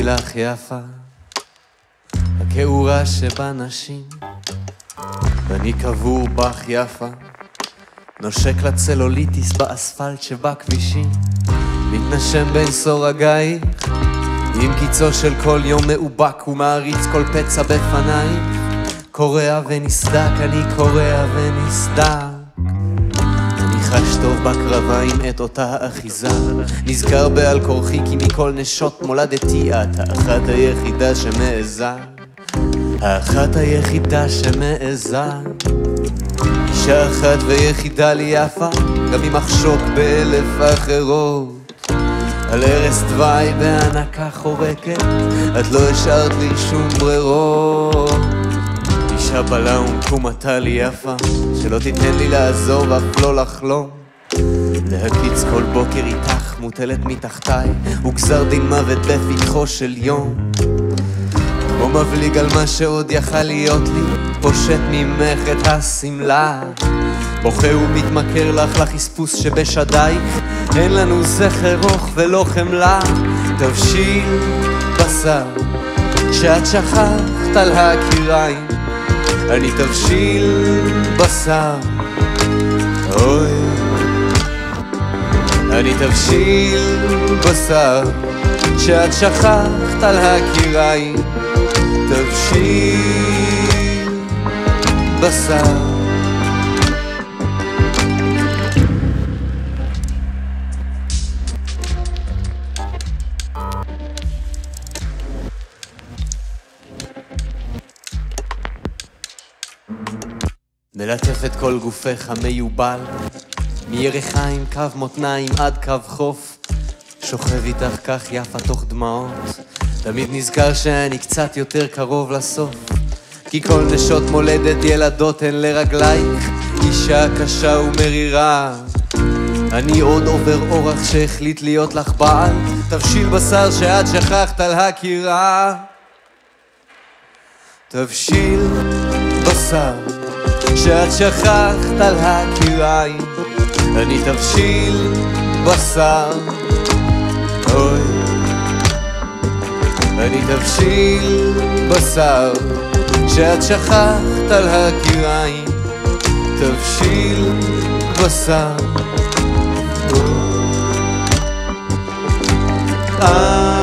לך יפה, הכעורה שבנשים, ואני קבור בך יפה, נושק לצלוליטיס באספלט שבכבישים, מתנשם בין סורגייך, עם קיצו של כל יום מאובק ומעריץ כל פצע בפנייך, קורע ונסדק, אני קורע ונסדק, אני חש טוב בקרביים את אותה אחיזה, נזכר בעל כורחי כי מכל נשות מולדתי את האחת היחידה שמעזה, האחת היחידה שמעזה, אישה אחת ויחידה לי יפה, גם אם אחשוק באלף אחרות, על ערש דווי בהנקה חורקת, את לא השארת לי שום ברירות, אישה בלה ומקומתה לי יפה, שלא תיתן לי לעזור ואף לא לחלום, להקיץ כל בוקר איתך מוטלת מתחתיי, וגזר דין מוות בפתחו של יום, כמו מבליג על מה שעוד יכל להיות לי, פושט ממך את הסמלה, בוכה ומתמכר לך לחספוס שבשדייך, אין לנו זכר רוך ולא חמלה, תבשיל בשר שאת שכחת על הקיריים, אני תבשיל בשר, אוי, אני תבשיל בשר שאת שכחת על הקיריים, תבשיל בשר. מלטף את כל גופך המיובל, מירחיים קו מותניים עד קו חוף, שוכב איתך כך יפה תוך דמעות, תמיד נזכר שאני קצת יותר קרוב לסוף, כי כל נשות מולדת ילדות הן לרגלייך, אישה קשה ומרירה, אני עוד עובר אורח שהחליט להיות לך בעל, תבשיל בשר שאת שכחת על הקירה, תבשיל בשר שאת שכחת על הקיריים, אני תבשיל בשר, אוי, אני תבשיל בשר שאת שכחת על הקיריים, תבשיל בשר, אוי.